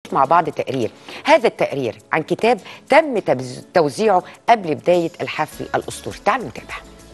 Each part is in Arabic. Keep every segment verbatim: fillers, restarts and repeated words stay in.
نشوف مع بعض تقرير. هذا التقرير عن كتاب تم توزيعه قبل بداية الحفل الأسطوري. تعالوا نتابع.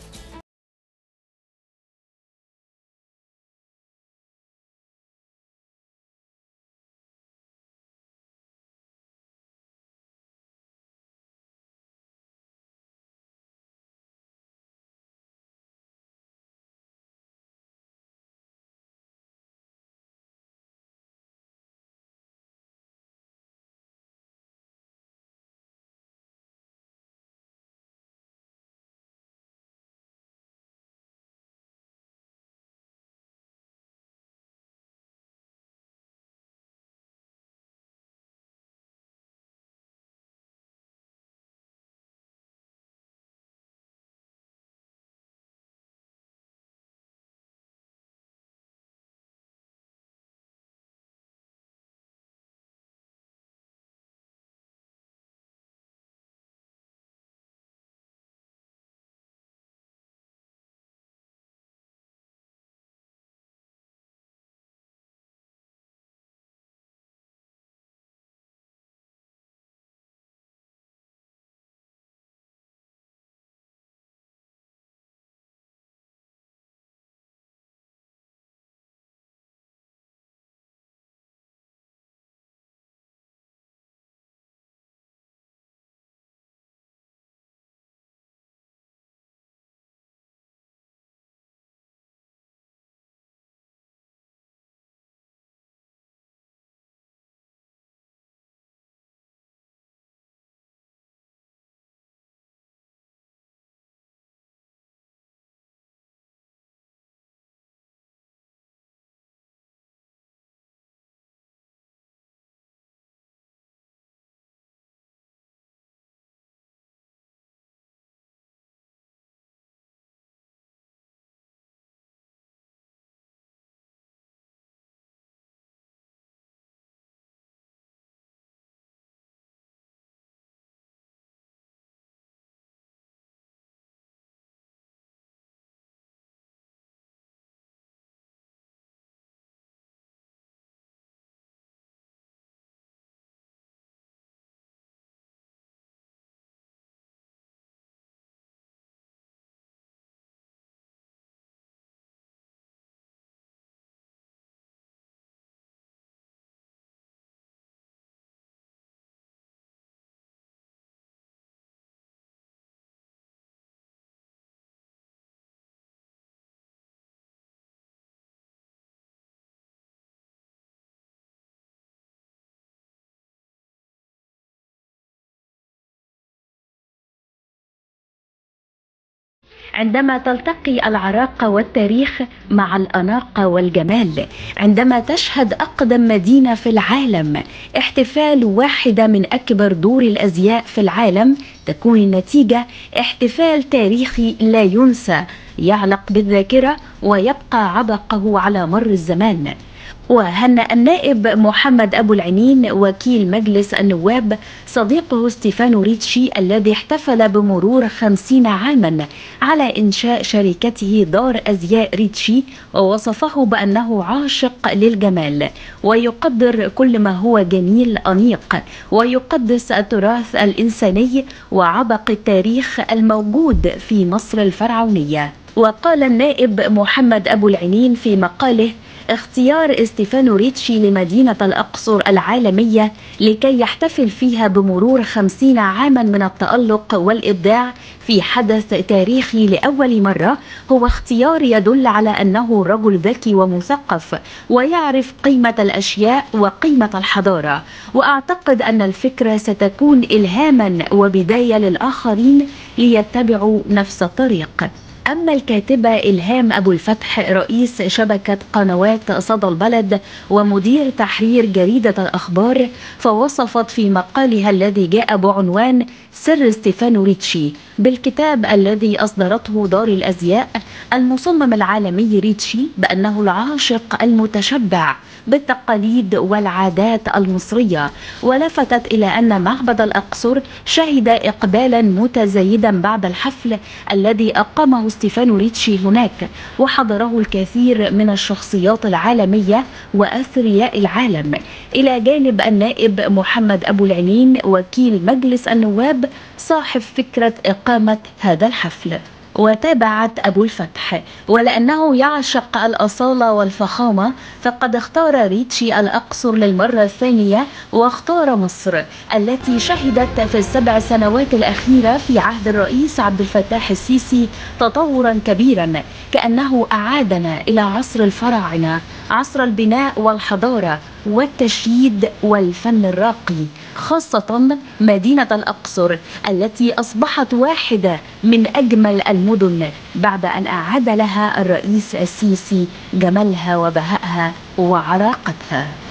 عندما تلتقي العراقة والتاريخ مع الأناقة والجمال، عندما تشهد أقدم مدينة في العالم احتفال واحدة من أكبر دور الأزياء في العالم، تكون النتيجة احتفال تاريخي لا ينسى يعلق بالذاكرة ويبقى عبقه على مر الزمان. وهنأ النائب محمد أبو العنين وكيل مجلس النواب صديقه ستيفانو ريتشي الذي احتفل بمرور خمسين عاما على إنشاء شركته دار أزياء ريتشي، ووصفه بأنه عاشق للجمال ويقدر كل ما هو جميل أنيق ويقدس التراث الإنساني وعبق التاريخ الموجود في مصر الفرعونية. وقال النائب محمد أبو العنين في مقاله: اختيار ستيفانو ريتشي لمدينة الأقصر العالمية لكي يحتفل فيها بمرور خمسين عاما من التألق والإبداع في حدث تاريخي لأول مرة هو اختيار يدل على أنه رجل ذكي ومثقف ويعرف قيمة الأشياء وقيمة الحضارة، وأعتقد أن الفكرة ستكون إلهاما وبداية للآخرين ليتبعوا نفس الطريق. أما الكاتبة إلهام أبو الفتح رئيس شبكة قنوات صدى البلد ومدير تحرير جريدة الأخبار، فوصفت في مقالها الذي جاء بعنوان سر ستيفانو ريتشي بالكتاب الذي أصدرته دار الأزياء المصمم العالمي ريتشي بأنه العاشق المتشبع بالتقاليد والعادات المصرية، ولفتت إلى أن معبد الأقصر شهد إقبالا متزايدا بعد الحفل الذي أقامه ستيفانو ريتشي هناك، وحضره الكثير من الشخصيات العالمية وأثرياء العالم، إلى جانب النائب محمد أبو العنين وكيل مجلس النواب صاحب فكرة إقامة هذا الحفل. وتابعت أبو الفتح: ولأنه يعشق الأصالة والفخامة فقد اختار ريتشي الأقصر للمرة الثانية، واختار مصر التي شهدت في السبع سنوات الأخيرة في عهد الرئيس عبد الفتاح السيسي تطورا كبيرا، كأنه أعادنا إلى عصر الفراعنة، عصر البناء والحضارة والتشييد والفن الراقي، خاصة مدينة الأقصر التي أصبحت واحدة من أجمل المدن بعد أن أعاد لها الرئيس السيسي جمالها وبهائها وعراقتها.